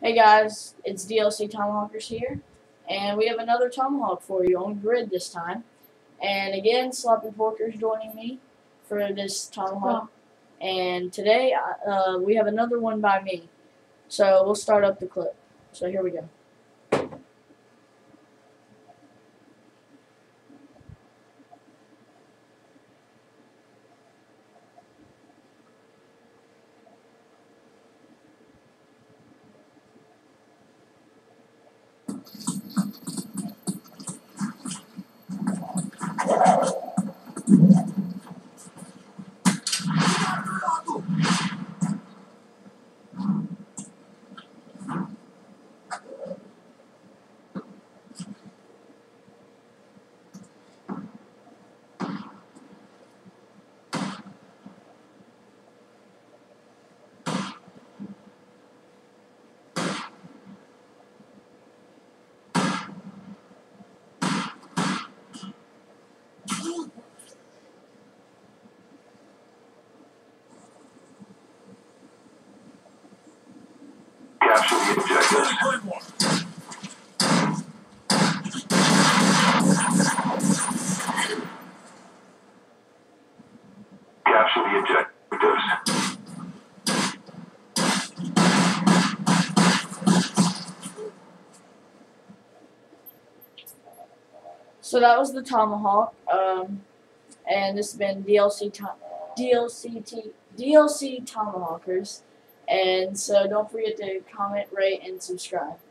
Hey guys, it's DLC Tomahawkerz here, and we have another Tomahawk for you on Grid this time. And again, Sloppy Porker's joining me for this Tomahawk. And today, we have another one by me. So we'll start up the clip. So here we go. Capture the objectives. Capture the objectives. So that was the Tomahawk, and this has been DLC Tomahawkerz. And so don't forget to comment, rate, and subscribe.